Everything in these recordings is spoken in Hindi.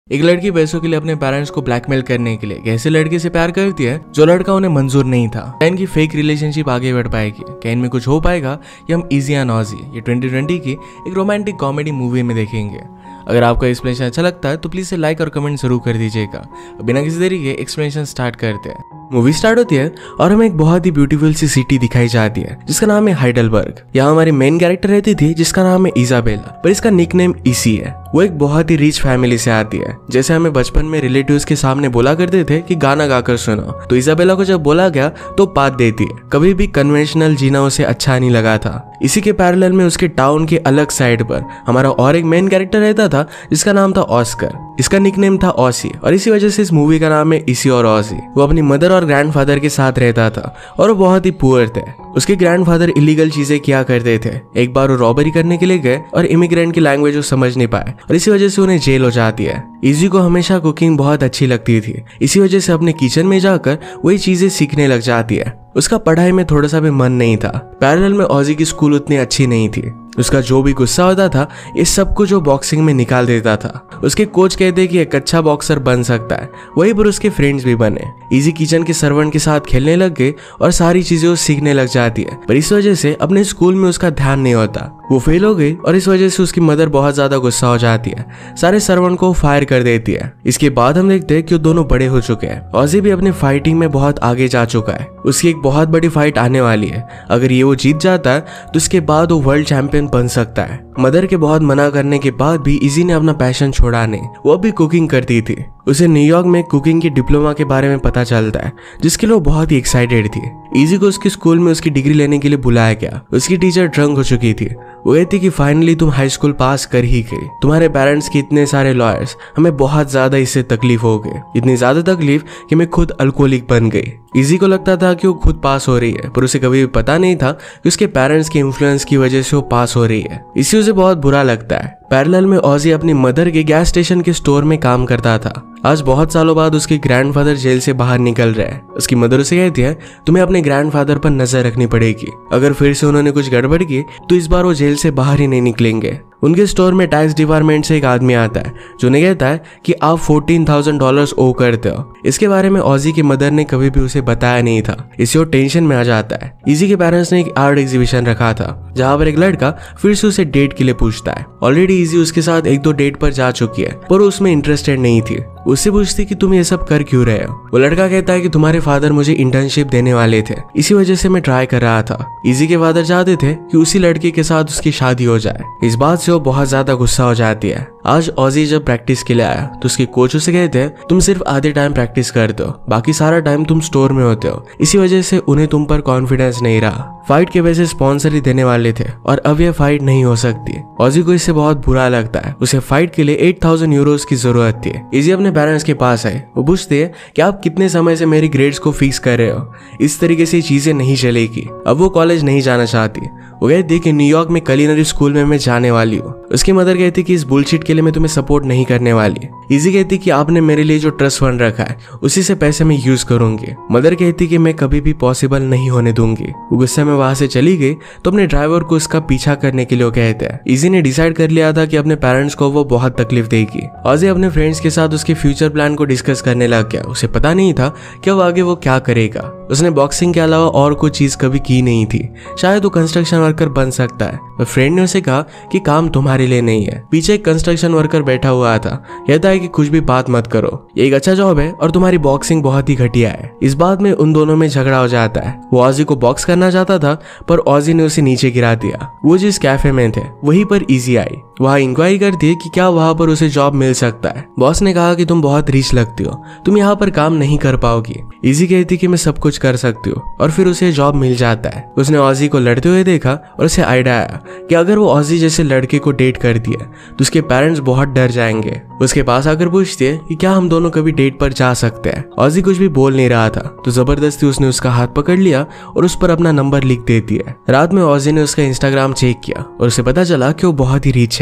एक लड़की पैसों के लिए अपने पेरेंट्स को ब्लैकमेल करने के लिए ऐसे लड़के से प्यार करती है जो लड़का उन्हें मंजूर नहीं था। क्या इनकी फेक रिलेशनशिप आगे बढ़ पाएगी? क्या इनमें कुछ हो पाएगा? ये हम इजी या नॉजी ये 2020 की एक रोमांटिक कॉमेडी मूवी में देखेंगे। अगर आपको एक्सप्लेनेशन अच्छा लगता है तो प्लीज से लाइक और कमेंट जरूर कर दीजिएगा। बिना किसी देरी के एक्सप्लेनेशन स्टार्ट करते हैं। मूवी स्टार्ट होती है और हमें एक बहुत ही ब्यूटीफुल सी सिटी दिखाई जाती है जिसका नाम है हाइडेलबर्ग। यहाँ हमारी मेन कैरेक्टर रहती थी जिसका नाम है इजाबेला, पर इसका निकनेम इसी है। वो एक बहुत ही रिच फैमिली से आती है। जैसे हमें बचपन में रिलेटिव्स के सामने बोला करते थे कि गाना गाकर सुनो, तो इजाबेला को जब बोला गया तो पात देती है। कभी भी कन्वेंशनल जीना उसे अच्छा नहीं लगा था। इसी के पैरेलल में उसके टाउन के अलग साइड पर हमारा और एक मेन कैरेक्टर रहता था जिसका नाम था ऑस्कर। इसका निकनेम था ऑसी और इसी वजह से इस मूवी का नाम है इसी और ऑसी। वो अपनी मदर और ग्रैंडफादर के साथ रहता था और वो बहुत ही पुअर थे। उसके ग्रैंडफादर इलीगल चीजें किया करते थे। एक बार वो रॉबरी करने के लिए गए और इमिग्रेंट की लैंग्वेज वो समझ नहीं पाए और इसी वजह से उन्हें जेल हो जाती है। इजी को हमेशा कुकिंग बहुत अच्छी लगती थी, इसी वजह से अपने किचन में जाकर वही चीजें सीखने लग जाती है। उसका पढ़ाई में थोड़ा सा भी मन नहीं था। पैरेलल में ऑजी की स्कूल उतनी अच्छी नहीं थी। उसका जो भी गुस्सा होता था इस सब कुछ वो बॉक्सिंग में निकाल देता था। उसके कोच कहते कि एक अच्छा बॉक्सर बन सकता है, वहीं पर उसके फ्रेंड्स भी बने। इजी किचन के सर्वेंट के साथ खेलने लग गए और सारी चीजें वो सीखने लग जाती है, पर इस वजह से अपने स्कूल में उसका ध्यान नहीं होता। वो फेल हो गई और इस वजह से उसकी मदर बहुत ज्यादा गुस्सा हो जाती है। सारे सर्वेंट को फायर कर देती है। इसके बाद हम देखते हैं कि वो दोनों बड़े हो चुके हैं। ऑजी भी अपनी फाइटिंग में बहुत आगे जा चुका है। उसकी एक बहुत बड़ी फाइट आने वाली है। अगर ये वो जीत जाता है तो उसके बाद वो वर्ल्ड चैंपियन बन सकता है। मदर के बहुत मना करने के बाद भी इजी ने अपना पैशन छोड़ा नहीं। वो भी कुकिंग करती थी। उसे न्यूयॉर्क में कुकिंग की डिप्लोमा के बारे में पता चलता है जिसके लिए वो बहुत ही एक्साइटेड थी। इजी को उसके स्कूल में उसकी डिग्री लेने के लिए बुलाया गया। उसकी टीचर ड्रंक हो चुकी थी। वो कहती कि फाइनली तुम हाई स्कूल पास कर ही गई। तुम्हारे पेरेंट्स के इतने सारे लॉयर्स, हमें बहुत ज्यादा इससे तकलीफ हो गई। इतनी ज्यादा तकलीफ कि मैं खुद अल्कोहलिक बन गई। इजी को लगता था कि वो खुद पास हो रही है, पर उसे कभी भी पता नहीं था कि उसके पेरेंट्स के इन्फ्लुएंस की वजह से वो पास हो रही है। इसी उसे बहुत बुरा लगता है। पैरेलल में ऑजी अपनी मदर के गैस स्टेशन के स्टोर में काम करता था। आज बहुत सालों बाद उसके ग्रैंडफादर जेल से बाहर निकल रहे हैं। उसकी मदर उसे कहती है तुम्हें अपने ग्रैंडफादर पर नजर रखनी पड़ेगी। अगर फिर से उन्होंने कुछ गड़बड़ की तो इस बार वो जेल से बाहर ही नहीं निकलेंगे। उनके स्टोर में टैक्स डिपार्टमेंट से एक आदमी आता है जो उन्हें कहता है कि आप $14,000 ओ करते हो। इसके बारे में ऑजी की मदर ने कभी भी उसे बताया नहीं था। इससे वो टेंशन में आ जाता है। इजी के पेरेंट्स ने एक आर्ट एग्जीबिशन रखा था जहाँ पर एक लड़का फिर से उसे डेट के लिए पूछता है। ऑलरेडी इजी उसके साथ 1-2 डेट पर जा चुकी है, पर उसमें इंटरेस्टेड नहीं थी। उससे पूछती कि तुम ये सब कर क्यों रहे हो। वो लड़का कहता है कि तुम्हारे फादर मुझे इंटर्नशिप देने वाले थे, इसी वजह से मैं ट्राई कर रहा था। इजी के फादर चाहते थे कि उसी लड़के के साथ उसकी शादी हो जाए। इस बात से वो बहुत ज्यादा गुस्सा हो जाती है। आज ऑजी जब प्रैक्टिस के लिए आया तो उसके कोच उसे कहते हैं तुम सिर्फ आधे टाइम प्रैक्टिस करते हो, बाकी सारा टाइम तुम स्टोर में होते हो। इसी वजह से उन्हें तुम पर कॉन्फिडेंस नहीं रहा। फाइट के वजह से स्पॉन्सर ही देने वाले थे और अब यह फाइट नहीं हो सकती। ऑजी को इससे बहुत बुरा लगता है। उसे फाइट के लिए 8,000 यूरोज की जरूरत थी। इजी अपने पेरेंट्स के पास आए। वो पूछते हैं कि आप कितने समय से मेरी ग्रेड्स को फिक्स कर रहे हो, इस तरीके से चीजें नहीं चलेगी। अब वो कॉलेज नहीं जाना चाहती। वो कहती कि न्यूयॉर्क में कुलिनरी स्कूल में मैं जाने वाली हूँ। उसकी मदर कहती कि इस बुलशिट के लिए मैं तुम्हें सपोर्ट नहीं करने वाली। इजी कहती कि आपने मेरे लिए जो ट्रस्ट फंड रखा है उसी से पैसे मैं यूज करूंगी। मदर कहती कि मैं कभी भी पॉसिबल नहीं होने दूंगी। वो गुस्से में वहां से चली गई तो अपने ड्राइवर को उसका पीछा करने के लिए कहते हैं। इजी ने डिसाइड कर लिया था कि अपने पेरेंट्स को वो बहुत तकलीफ देगी। ऑजी अपने फ्रेंड्स के साथ उसके फ्यूचर प्लान को डिस्कस करने लग गया। उसे पता नहीं था कि अब आगे वो क्या करेगा। उसने बॉक्सिंग के अलावा और कोई चीज कभी की नहीं थी। शायद वो कंस्ट्रक्शन वर्कर बन सकता है। फ्रेंड ने उसे कहा कि काम तुम्हारे लिए नहीं है। पीछे एक कंस्ट्रक्शन वर्कर बैठा हुआ था। कहता है कि कुछ भी बात मत करो, ये एक अच्छा जॉब है और तुम्हारी बॉक्सिंग बहुत ही घटिया है। इस बात में उन दोनों में झगड़ा हो जाता है। वो ऑजी को बॉक्स करना चाहता था पर ऑजी ने उसे नीचे गिरा दिया। वो जिस कैफे में थे वहीं पर इजी आई। वहाँ इंक्वायरी करती है कि क्या वहाँ पर उसे जॉब मिल सकता है। बॉस ने कहा कि तुम बहुत रिच लगती हो, तुम यहाँ पर काम नहीं कर पाओगी। इजी कहती कि मैं सब कुछ कर सकती हूँ और फिर उसे जॉब मिल जाता है। उसने ऑजी को लड़ते हुए देखा और उसे आइडिया आया कि अगर वो ऑजी जैसे लड़के को डेट करती है तो उसके पेरेंट्स बहुत डर जाएंगे। उसके पास आकर पूछती है कि क्या हम दोनों कभी डेट पर जा सकते हैं। ऑजी कुछ भी बोल नहीं रहा था तो जबरदस्ती उसने उसका हाथ पकड़ लिया और उस पर अपना नंबर लिख देती है। रात में ऑजी ने उसका इंस्टाग्राम चेक किया और उसे पता चला कि वो बहुत ही रिच है।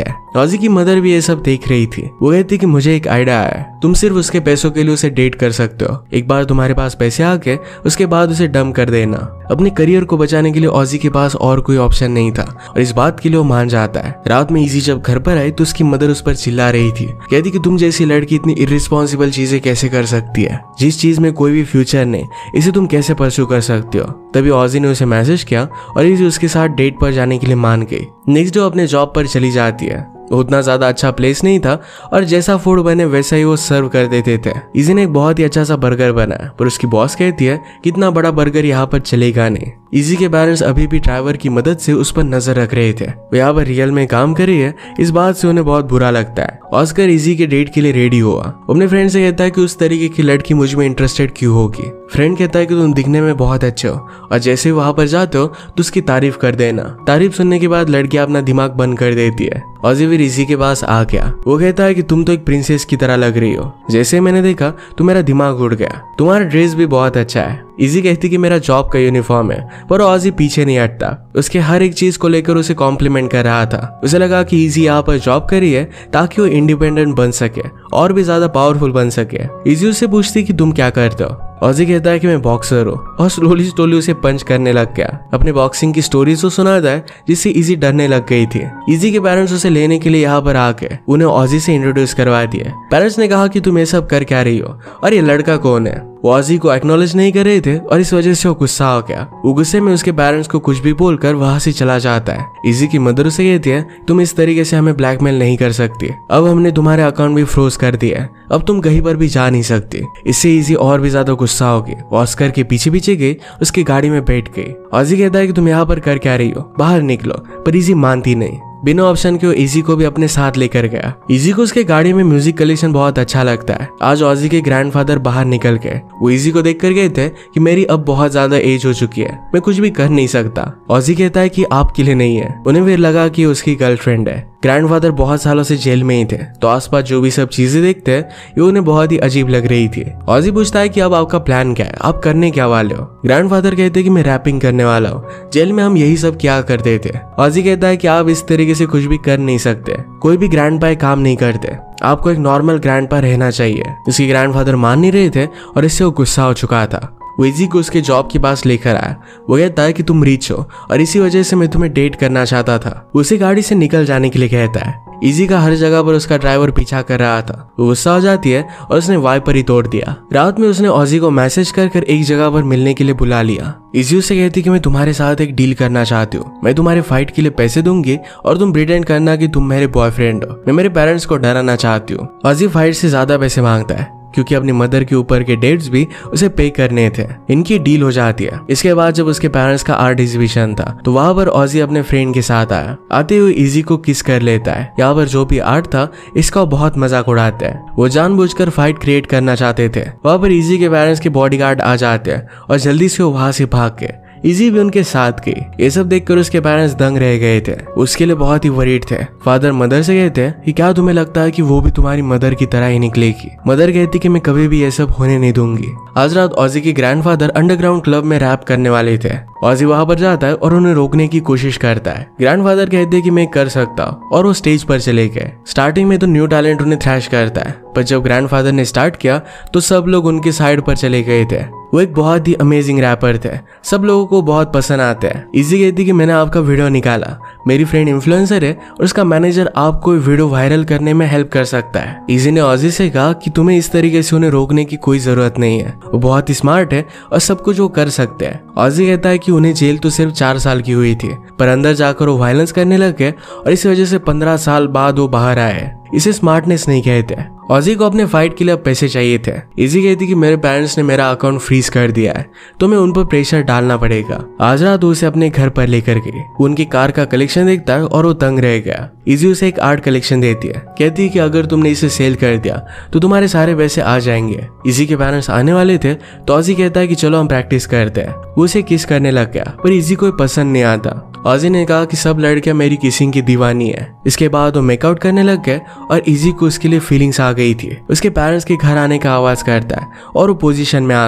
है। ऑजी की मदर भी ये सब देख रही थी। वो कहती कि मुझे एक आइडिया है, तुम सिर्फ उसके पैसों के लिए उसे डेट कर सकते हो। एक बार तुम्हारे पास पैसे आ गए उसके बाद उसे डंप कर देना। अपने करियर को बचाने के लिए ऑजी के पास और कोई ऑप्शन नहीं था और इस बात के लिए वो मान जाता है। रात में इजी जब घर पर आई तो उसकी मदर उस पर चिल्ला रही थी, कहती कि तुम जैसी लड़की इतनी इर्रिस्पॉन्सिबल चीजें कैसे कर सकती है, जिस चीज में कोई भी फ्यूचर नहीं, इसे तुम कैसे परस्यू कर सकते हो। तभी ऑजी ने उसे मैसेज किया और इजी उसके साथ डेट पर जाने के लिए मान गई। नेक्स्ट डे अपने जॉब पर चली जाती है। उतना ज्यादा अच्छा प्लेस नहीं था और जैसा फूड बने वैसा ही वो सर्व कर देते थे। इजी ने एक बहुत ही अच्छा सा बर्गर बनाया पर उसकी बॉस कहती है कि इतना बड़ा बर्गर यहाँ पर चलेगा नहीं। इजी के पेरेंट्स अभी भी ड्राइवर की मदद से उस पर नजर रख रहे थे। वो यहाँ पर रियल में काम कर रही है, इस बात से उन्हें बहुत बुरा लगता है। ऑस्कर इजी के डेट के लिए रेडी हुआ। अपने फ्रेंड से कहता है कि उस तरीके की लड़की मुझ में इंटरेस्टेड क्यों होगी। फ्रेंड कहता है कि तुम दिखने में बहुत अच्छे हो और जैसे वहां पर जाते हो तो उसकी तारीफ कर देना। तारीफ सुनने के बाद लड़की अपना दिमाग बंद कर देती है। ऑजी फिर इजी के पास आ गया। वो कहता है कि तुम तो एक प्रिंसेस की तरह लग रही हो, जैसे मैंने देखा तो मेरा दिमाग उड़ गया, तुम्हारा ड्रेस भी बहुत अच्छा है। इजी कहती कि मेरा जॉब का यूनिफॉर्म है, पर ऑजी पीछे नहीं हटता। उसके हर एक चीज को लेकर उसे कॉम्प्लीमेंट कर रहा था। उसे लगा कि इजी यहाँ पर जॉब कर रही है ताकि वो इंडिपेंडेंट बन सके और भी ज्यादा पावरफुल बन सके। इजी उससे पूछती कि तुम क्या करते हो। ऑजी कहता है कि मैं बॉक्सर हूँ और स्लोली उसे पंच करने लग गया। अपने बॉक्सिंग की स्टोरीज को सुनाता है जिससे इजी डरने लग गई थी। इजी के पेरेंट्स उसे लेने के लिए यहाँ पर आके उन्हें ऑजी से इंट्रोड्यूस करवा दिया। पेरेंट्स ने कहा कि तुम ये सब कर क्या रही हो और ये लड़का कौन है। वो ऑजी को एक्नॉलेज नहीं कर रहे थे और इस वजह से वो गुस्सा हो गया। वो गुस्से में उसके पेरेंट्स को कुछ भी बोलकर वहां से चला जाता है। इजी की मदर उसे कहती है तुम इस तरीके से हमें ब्लैकमेल नहीं कर सकती, अब हमने तुम्हारे अकाउंट भी फ्रोज कर दिया है, अब तुम कहीं पर भी जा नहीं सकती। इससे इजी और भी ज्यादा गुस्सा हो गई। ऑस्कर के पीछे पीछे गई, उसकी गाड़ी में बैठ गई। ऑजी कहता है कि तुम यहाँ पर कर क्या रही हो, बाहर निकलो, पर इजी मानती नहीं। बिना ऑप्शन के वो इजी को भी अपने साथ लेकर गया। इजी को उसके गाड़ी में म्यूजिक कलेक्शन बहुत अच्छा लगता है। आज ऑजी के ग्रैंडफादर बाहर निकल गए। वो इजी को देख कर गए थे कि मेरी अब बहुत ज्यादा एज हो चुकी है, मैं कुछ भी कर नहीं सकता। ऑजी कहता है कि आपके लिए नहीं है। उन्हें फिर लगा कि उसकी गर्लफ्रेंड है। ग्रैंडफादर बहुत सालों से जेल में ही थे तो आसपास जो भी सब चीजें देखते हैं ये उन्हें बहुत ही अजीब लग रही थी। ऑजी पूछता है कि अब आपका प्लान क्या है, आप करने क्या वाले हो। ग्रैंडफादर कहते हैं कि मैं रैपिंग करने वाला हूँ, जेल में हम यही सब क्या करते थे। ऑजी कहता है कि आप इस तरीके से कुछ भी कर नहीं सकते, कोई भी ग्रैंडपा काम नहीं करते, आपको एक नॉर्मल ग्रैंडपा रहना चाहिए। उसके ग्रैंडफादर मान नहीं रहे थे और इससे वो गुस्सा हो चुका था। वो इजी को उसके जॉब के पास लेकर आया। वो कहता है कि तुम रिच हो और इसी वजह से मैं तुम्हें डेट करना चाहता था। उसे गाड़ी से निकल जाने के लिए कहता है। इजी का हर जगह पर उसका ड्राइवर पीछा कर रहा था। वो गुस्सा हो जाती है और उसने वाइपर ही तोड़ दिया। रात में उसने ऑजी को मैसेज कर एक जगह पर मिलने के लिए बुला लिया। इजी उससे कहती कि मैं तुम्हारे साथ एक डील करना चाहती हूँ, मैं तुम्हारे फाइट के लिए पैसे दूंगी और तुम प्रिटेंड करना कि तुम मेरे बॉयफ्रेंड हो, मैं मेरे पेरेंट्स को डराना चाहती हूँ। ऑजी फाइट से ज्यादा पैसे मांगता है क्योंकि अपनी मदर के ऊपर के डेट्स भी उसे पे करने थे। इनकी डील हो जाती है। इसके बाद जब उसके पेरेंट्स का आर्ट एग्जीबिशन था तो वहां पर ऑजी अपने फ्रेंड के साथ आया। आते हुए इजी को किस कर लेता है। यहाँ पर जो भी आर्ट था इसका बहुत मजाक उड़ाता है। वो जानबूझकर फाइट क्रिएट करना चाहते थे। वहां पर इजी के पेरेंट्स के बॉडीगार्ड आ जाते हैं और जल्दी से वो वहां से भाग के इजी भी उनके साथ गई। ये सब देखकर उसके पेरेंट्स दंग रह गए थे। उसके लिए बहुत ही वरीड थे। फादर मदर से कहते हैं कि क्या तुम्हें लगता है कि वो भी तुम्हारी मदर की तरह ही निकलेगी। मदर कहती कि मैं कभी भी ये सब होने नहीं दूंगी। आज रात ऑजी के ग्रैंडफादर अंडरग्राउंड क्लब में रैप करने वाले थे। ऑजी वहां पर जाता है और उन्हें रोकने की कोशिश करता है। ग्रैंडफादर कहते हैं कि मैं कर सकता हूँ और वो स्टेज पर चले गए। स्टार्टिंग में तो न्यू टैलेंट उन्हें थ्रैश करता है, पर जब ग्रैंडफादर ने स्टार्ट किया तो सब लोग उनके साइड पर चले गए थे। वो एक बहुत ही अमेजिंग रैपर थे, सब लोगों को बहुत पसंद आते हैं। इजी कहती कि मैंने आपका वीडियो निकाला, मेरी फ्रेंड इन्फ्लुएंसर है और उसका मैनेजर आपको वीडियो वायरल करने में हेल्प कर सकता है। इजी ने ऑजी से कहा कि तुम्हें इस तरीके से उन्हें रोकने की कोई जरूरत नहीं है, वो बहुत ही स्मार्ट है और सब कुछ वो कर सकते हैं। ऑजी कहता है कि उन्हें जेल तो सिर्फ 4 साल की हुई थी, पर अंदर जाकर वो वायलेंस करने लग गए और इस वजह से 15 साल बाद वो बाहर आए। इसे स्मार्टनेस नहीं कहते। ऑजी को अपने फाइट के लिए अब पैसे चाहिए थे। इजी कहती कि मेरे पेरेंट्स ने मेरा अकाउंट फ्रीज कर दिया है तो मैं उन पर प्रेशर डालना पड़ेगा। आज रात उसे अपने घर पर लेकर गई। उनकी कार का कलेक्शन देखता है और वो तंग रह गया। इजी उसे एक आर्ट कलेक्शन देती है। कहती है कि अगर तुमने इसे सेल कर दिया तो तुम्हारे सारे पैसे आ जाएंगे। इजी के पेरेंट्स आने वाले थे तो ऑजी कहता है कि चलो हम प्रैक्टिस करते हैं। वो उसे किस करने लग गया पर इजी को पसंद नहीं आता। ऑजी ने कहा कि सब लड़कियां मेरी किसिंग की दीवानी है। इसके बाद वो मेकआउट करने लग गए और इजी को उसके लिए फीलिंग्स आ गई थी। उसके पेरेंट्स के घर आने का आवाज करता है और वो पोजीशन में आ गए।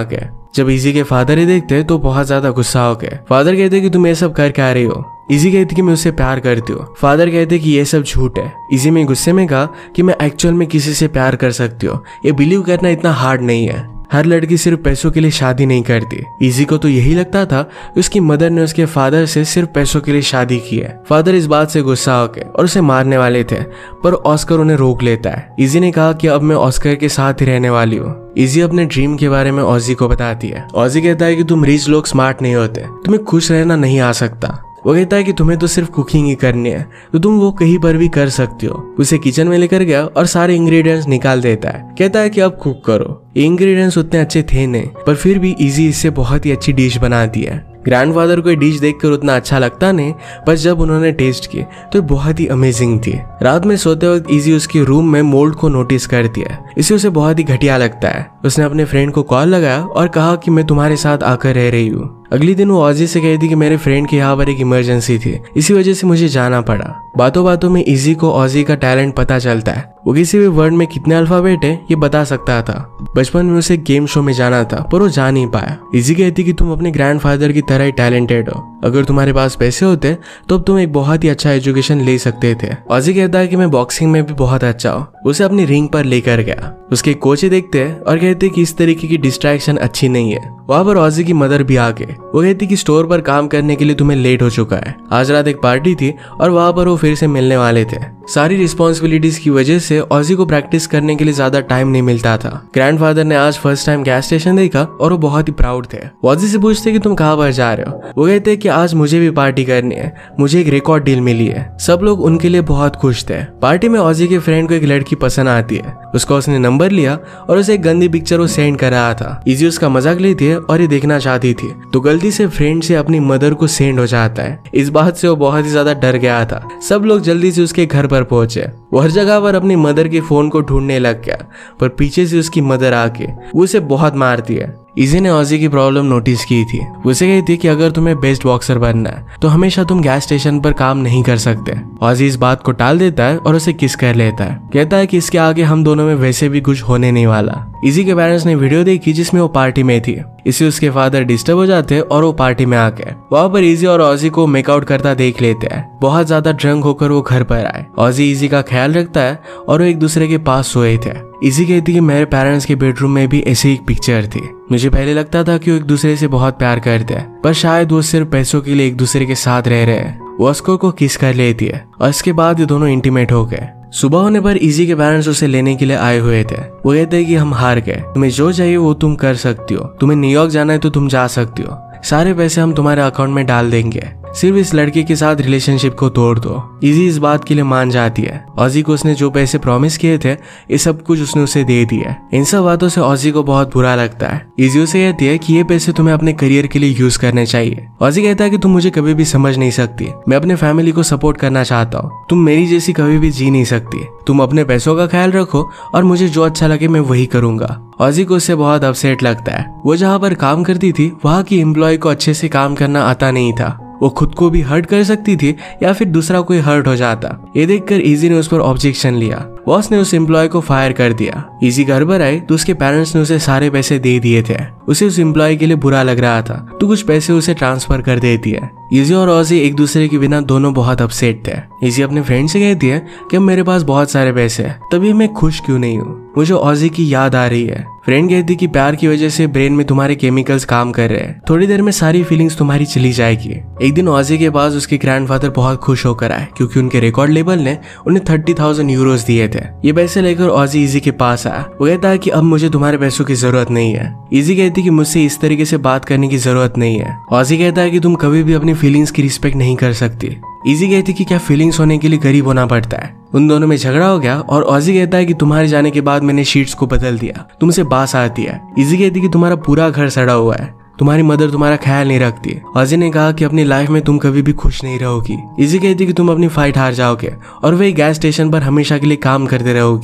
जब इजी के फादर ही देखते तो बहुत ज्यादा गुस्सा हो गए। फादर कहते कि तुम ये सब कर क्या रही हो। इजी कहती कि मैं उससे प्यार करती हूँ। फादर कहते कि ये सब झूठ है। इजी में गुस्से में कहा कि मैं एक्चुअल में किसी से प्यार कर सकती हूँ, ये बिलीव करना इतना हार्ड नहीं है। हर लड़की सिर्फ पैसों के लिए शादी नहीं करती। इजी को तो यही लगता था उसकी मदर ने उसके फादर से सिर्फ पैसों के लिए शादी की है। फादर इस बात से गुस्सा हो गए और उसे मारने वाले थे, पर ऑस्कर उन्हें रोक लेता है। इजी ने कहा कि अब मैं ऑस्कर के साथ ही रहने वाली हूँ। इजी अपने ड्रीम के बारे में ऑजी को बताती है। ऑजी कहता है कि तुम रिच लोग स्मार्ट नहीं होते, तुम्हें खुश रहना नहीं आ सकता। वो कहता है कि तुम्हें तो सिर्फ कुकिंग ही करनी है, तो तुम वो कहीं पर भी कर सकती हो। उसे किचन में लेकर गया और सारे इंग्रेडिएंट्स निकाल देता है। कहता है कि अब कुक करो। ये इंग्रेडिएंट्स उतने अच्छे थे नहीं, पर फिर भी इजी इससे बहुत ही अच्छी डिश बनाती है। ग्रैंडफादर को ये डिश देखकर उतना अच्छा लगता नहीं, पर जब उन्होंने टेस्ट की तो बहुत ही अमेजिंग थी। रात में सोते वक्त इजी उसके रूम में मोल्ड को नोटिस करती है। इसे उसे बहुत ही घटिया लगता है। उसने अपने फ्रेंड को कॉल लगाया और कहा कि मैं तुम्हारे साथ आकर रह रही हूँ। अगली दिन वो ऑजी से कहती कि मेरे फ्रेंड के यहाँ पर एक इमरजेंसी थी, इसी वजह से मुझे जाना पड़ा। बातों बातों में इजी को ऑजी का टैलेंट पता चलता है। वो किसी भी वर्ड में कितने अल्फाबेट है ये बता सकता था। बचपन में उसे गेम शो में जाना था, पर वो जा नहीं पाया। इजी कहती कि तुम अपने ग्रैंडफादर की तरह ही टैलेंटेड हो। अगर तुम्हारे पास पैसे होते तो अब तुम एक बहुत ही अच्छा एजुकेशन ले सकते थे। ऑजी कहता है कि मैं बॉक्सिंग में भी बहुत अच्छा हूँ। उसे अपनी रिंग पर लेकर गया। उसके कोच देखते हैं और कहते कि इस तरीके की डिस्ट्रैक्शन अच्छी नहीं है। वहां पर ऑजी की मदर भी आ गए। वो कहती कि स्टोर पर काम करने के लिए तुम्हें लेट हो चुका है। आज रात एक पार्टी थी और वहां पर वो फिर से मिलने वाले थे। सारी रिस्पॉन्सिबिलिटीज की वजह से ऑजी को प्रैक्टिस करने के लिए ज्यादा टाइम नहीं मिलता था। ग्रैंडफादर ने आज फर्स्ट टाइम गैस स्टेशन देखा और वो बहुत ही प्राउड थे। ऑजी से पूछते कि तुम कहाँ पर जा रहे हो। वो कहते कि आज मुझे भी पार्टी करनी है, मुझे एक रिकॉर्ड डील मिली है। सब लोग उनके लिए बहुत खुश थे। पार्टी में ऑजी के फ्रेंड को एक लड़की पसंद आती है। उसका उसने नंबर लिया और उसे एक गंदी पिक्चर वो सेंड कर रहा था। इजी उसका मजाक लेती है और ये देखना चाहती थी, तो गलती से फ्रेंड से अपनी मदर को सेंड हो जाता है। इस बात से वो बहुत ही ज्यादा डर गया था। सब लोग जल्दी से उसके घर पर पहुंचे। वो हर जगह पर अपनी मदर के फोन को ढूंढने लग गया, पर पीछे से उसकी मदर आके वो उसे बहुत मारती है। इजी ने ऑजी की प्रॉब्लम नोटिस की थी। उसे कहती है कि अगर तुम्हें बेस्ट बॉक्सर बनना है तो हमेशा तुम गैस स्टेशन पर काम नहीं कर सकते। ऑजी इस बात को टाल देता है और उसे किस कर लेता है। कहता है कि इसके आगे हम दोनों में वैसे भी कुछ होने नहीं वाला। इजी के पेरेंट्स ने वीडियो देखी जिसमें वो पार्टी में थी। इससे उसके फादर डिस्टर्ब हो जाते और वो पार्टी में आके वहां पर इजी और ऑजी को मेकआउट करता देख लेते हैं। बहुत ज्यादा ड्रंक होकर वो घर पर आए। ऑजी इजी का ख्याल रखता है और वो एक दूसरे के पास सोए थे। इजी कहती कि मेरे पेरेंट्स के बेडरूम में भी ऐसी एक पिक्चर थी। मुझे पहले लगता था कि वो एक दूसरे से बहुत प्यार करते हैं, पर शायद वो सिर्फ पैसों के लिए एक दूसरे के साथ रह रहे हैं। वो ऑस्कर को किस कर लेती है और इसके बाद ये दोनों इंटीमेट हो गए। सुबह होने पर इजी के पेरेंट्स उसे लेने के लिए आए हुए थे। वो कहते हैं कि हम हार गए, तुम्हें जो चाहिए वो तुम कर सकती हो, तुम्हें न्यूयॉर्क जाना है तो तुम जा सकती हो, सारे पैसे हम तुम्हारे अकाउंट में डाल देंगे, सिर्फ इस लड़के के साथ रिलेशनशिप को तोड़ दो। इजी इस बात के लिए मान जाती है। ऑजी को उसने जो पैसे प्रॉमिस किए थे ये सब कुछ उसने उसे दे दिया। इन सब बातों से ऑजी को बहुत बुरा लगता है। इजी उसे कहती है कि ये पैसे तुम्हें अपने करियर के लिए यूज करने चाहिए। ऑजी कहता है कि तुम मुझे कभी भी समझ नहीं सकती, मैं अपने फैमिली को सपोर्ट करना चाहता हूँ, तुम मेरी जैसी कभी भी जी नहीं सकती, तुम अपने पैसों का ख्याल रखो और मुझे जो अच्छा लगे मैं वही करूंगा। ऑजी को उससे बहुत अपसेट लगता है। वो जहाँ पर काम करती थी वहाँ की एम्प्लॉय को अच्छे से काम करना आता नहीं था। वो खुद को भी हर्ट कर सकती थी या फिर दूसरा कोई हर्ट हो जाता। ये देखकर इजी ने उस पर ऑब्जेक्शन लिया। बॉस ने उस एम्प्लॉय को फायर कर दिया। इजी घर पर आए तो उसके पेरेंट्स ने उसे सारे पैसे दे दिए थे। उसे उस एम्प्लॉय के लिए बुरा लग रहा था तो कुछ पैसे उसे ट्रांसफर कर देती है। इजी और ऑजी एक दूसरे के बिना दोनों बहुत अपसेट थे। इजी अपने फ्रेंड से कहती है कि मेरे पास बहुत सारे पैसे हैं, तभी मैं खुश क्यों नहीं हूँ, मुझे ऑजी की याद आ रही है। फ्रेंड कहती कि प्यार की वजह से ब्रेन में तुम्हारे केमिकल्स काम कर रहे हैं, थोड़ी देर में सारी फीलिंग्स तुम्हारी चली जाएगी। एक दिन ऑजी के पास उसके ग्रैंडफादर बहुत खुश होकर आए क्योंकि उनके रिकॉर्ड लेबल ने उन्हें 30,000 यूरोज दिए थे। ये पैसे लेकर ऑजी इजी के पास आया। वो कहता है कि अब मुझे तुम्हारे पैसों की जरूरत नहीं है। इजी कहती कि मुझसे इस तरीके से बात करने की जरूरत नहीं है। ऑजी कहता है कि तुम कभी भी अपनी फीलिंग्स की रिस्पेक्ट नहीं कर सकती। इजी कहती कि क्या फीलिंग्स होने के लिए गरीब होना पड़ता है। उन दोनों में झगड़ा हो गया और ऑजी कहता है कि तुम्हारे जाने के बाद मैंने शीट्स को बदल दिया, तुमसे बास आती है। इजी कहती कि तुम्हारा पूरा घर सड़ा हुआ है, तुम्हारी मदर तुम्हारा ख्याल नहीं रखती। ऑजी ने कहा कि अपनी लाइफ में तुम कभी भी खुश नहीं रहोगी। इजी कहती कि तुम अपनी फाइट हार जाओगे और वही गैस स्टेशन पर हमेशा के लिए काम करते रहोगे।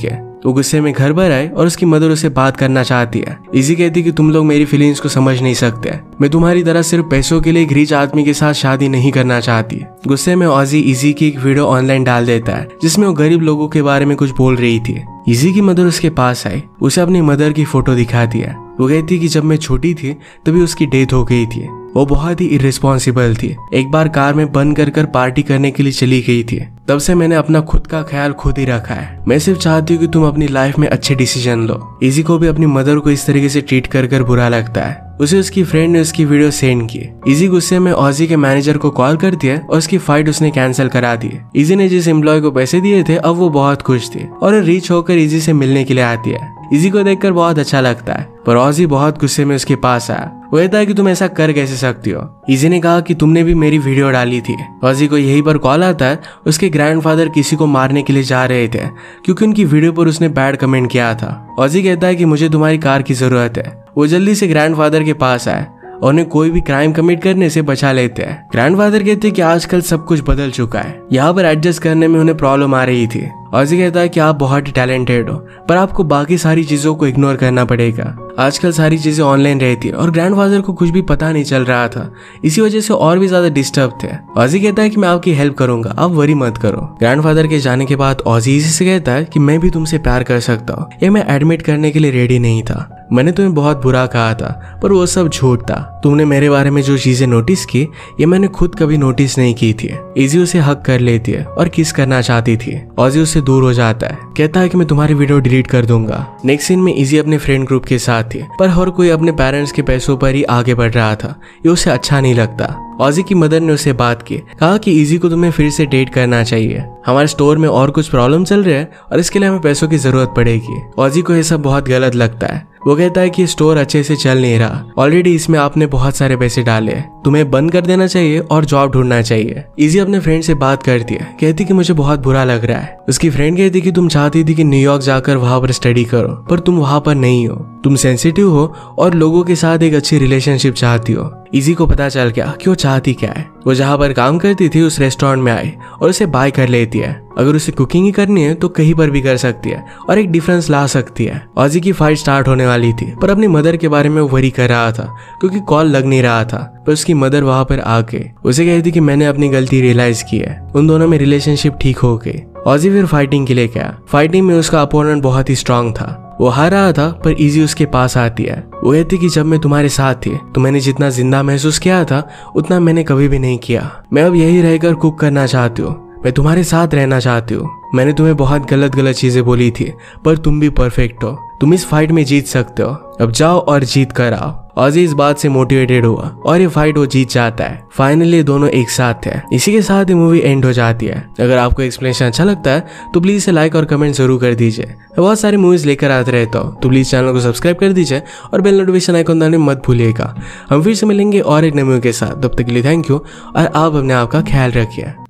वो गुस्से में घर पर आए और उसकी मदर उसे बात करना चाहती है। इजी कहती कि तुम लोग मेरी फीलिंग्स को समझ नहीं सकते, मैं तुम्हारी तरह सिर्फ पैसों के लिए एक रिच आदमी के साथ शादी नहीं करना चाहती। गुस्से में ऑजी इजी की एक वीडियो ऑनलाइन डाल देता है जिसमें वो गरीब लोगों के बारे में कुछ बोल रही थी। इजी की मदर उसके पास आई, उसे अपनी मदर की फोटो दिखाती है। वो कहती कि जब मैं छोटी थी तभी उसकी डेथ हो गई थी, वो बहुत ही इर्रिस्पॉन्सिबल थी, एक बार कार में बंद कर पार्टी करने के लिए चली गई थी। तब से मैंने अपना खुद का ख्याल खुद ही रखा है, मैं सिर्फ चाहती हूँ कि तुम अपनी लाइफ में अच्छे डिसीजन लो। इजी को भी अपनी मदर को इस तरीके से ट्रीट कर बुरा लगता है। उसे उसकी फ्रेंड ने उसकी वीडियो सेंड की। इजी गुस्से में ऑजी के मैनेजर को कॉल करती है और उसकी फाइट उसने कैंसिल करा दी। इजी ने जिस एम्प्लॉय को पैसे दिए थे अब वो बहुत खुश थी और रीच होकर इजी से मिलने के लिए आती है। इजी को देखकर बहुत अच्छा लगता है, पर ऑजी बहुत गुस्से में उसके पास आया। वो कहता है कि तुम ऐसा कर कैसे सकती हो। इजी ने कहा कि तुमने भी मेरी वीडियो डाली थी। ऑजी को यही पर कॉल आता है, उसके ग्रैंडफादर किसी को मारने के लिए जा रहे थे क्योंकि उनकी वीडियो पर उसने बैड कमेंट किया था। ऑजी कहता है कि मुझे तुम्हारी कार की जरूरत है। वो जल्दी से ग्रैंडफादर के पास आए और उन्हें कोई भी क्राइम कमिट करने से बचा लेते हैं। ग्रैंडफादर कहते हैं कि आजकल सब कुछ बदल चुका है, यहाँ पर एडजस्ट करने में उन्हें प्रॉब्लम आ रही थी। ऑजी कहता है कि आप बहुत ही टैलेंटेड हो, पर आपको बाकी सारी चीजों को इग्नोर करना पड़ेगा। आजकल सारी चीजें ऑनलाइन रहती है और ग्रैंडफादर को कुछ भी पता नहीं चल रहा था, इसी वजह से और भी ज्यादा डिस्टर्ब थे। ऑजी कहता है कि मैं आपकी हेल्प करूंगा, आप वरी मत करो। ग्रैंडफादर के जाने के बाद ऑजी इजी से कहता है कि मैं भी तुमसे प्यार कर सकता हूँ, ये मैं एडमिट करने के लिए रेडी नहीं था। मैंने तुम्हें बहुत बुरा कहा था पर वो सब झूठ था। तुमने मेरे बारे में जो चीजें नोटिस की ये मैंने खुद कभी नोटिस नहीं की थी। इजी उसे हक कर लेती है और किस करना चाहती थी। ऑजी उससे दूर हो जाता है, कहता है कि मैं तुम्हारी वीडियो डिलीट कर दूंगा। नेक्स्ट सीन में इजी अपने फ्रेंड ग्रुप के साथ थी, पर हर कोई अपने पेरेंट्स के पैसों पर ही आगे बढ़ रहा था, ये उसे अच्छा नहीं लगता। ऑजी की मदर ने उसे बात की, कहा कि इजी को तुम्हें फिर से डेट करना चाहिए, हमारे स्टोर में और कुछ प्रॉब्लम चल रहे हैं और इसके लिए हमें पैसों की जरूरत पड़ेगी। ऑजी को यह सब बहुत गलत लगता है। वो कहता है कि स्टोर अच्छे से चल नहीं रहा, ऑलरेडी इसमें आपने बहुत सारे पैसे डाले, तुम्हें बंद कर देना चाहिए और जॉब ढूंढना चाहिए। इजी अपने फ्रेंड से बात करती है, कहती कि मुझे बहुत बुरा लग रहा है। उसकी फ्रेंड कहती कि तुम चाहती थी कि न्यूयॉर्क जाकर वहां पर स्टडी करो, पर तुम वहां पर नहीं हो, तुम सेंसिटिव हो और लोगों के साथ एक अच्छी रिलेशनशिप चाहती हो। इजी को पता चल गया कि वो चाहती क्या है। वो जहाँ पर काम करती थी उस रेस्टोरेंट में आई और उसे बाय कर लेती है। अगर उसे कुकिंग ही करनी है तो कहीं पर भी कर सकती है और एक डिफरेंस ला सकती है। ऑजी की फाइट स्टार्ट होने वाली थी, पर अपनी मदर के बारे में वो वरी कर रहा था क्योंकि कॉल लग नहीं रहा था। पर उसकी मदर वहां पर आके उसे कहती कि मैंने अपनी गलती रियलाइज की है। उन दोनों में रिलेशनशिप ठीक हो गई। ऑजी फिर फाइटिंग के लिए गया। फाइटिंग में उसका अपोनेंट बहुत ही स्ट्रांग था, वो हार रहा था, पर इजी उसके पास आती है। वो कहती कि जब मैं तुम्हारे साथ थी तो मैंने जितना जिंदा महसूस किया था उतना मैंने कभी भी नहीं किया। मैं अब यही रहकर कुक करना चाहती हूँ, मैं तुम्हारे साथ रहना चाहती हूँ। मैंने तुम्हें बहुत गलत चीजें बोली थी, पर तुम भी परफेक्ट हो, तुम इस फाइट में जीत सकते हो, अब जाओ और जीत कर आओ। ऑजी इस बात से मोटिवेटेड हुआ और ये फाइट वो जीत जाता है। फाइनली दोनों एक साथ है। इसी के साथ ये मूवी एंड हो जाती है। अगर आपको एक्सप्लेनेशन अच्छा लगता है तो प्लीज इसे लाइक और कमेंट जरूर कर दीजिए। मैं बहुत सारी मूवीज लेकर आते रहता हूँ, तो प्लीज चैनल को सब्सक्राइब कर दीजिए और बेल नोटिफिकेशन आइकन दबाना मत भूलिएगा। हम फिर से मिलेंगे और एक नई मूवी के साथ, तब तक के लिए थैंक यू और आप अपने आप का ख्याल रखिए।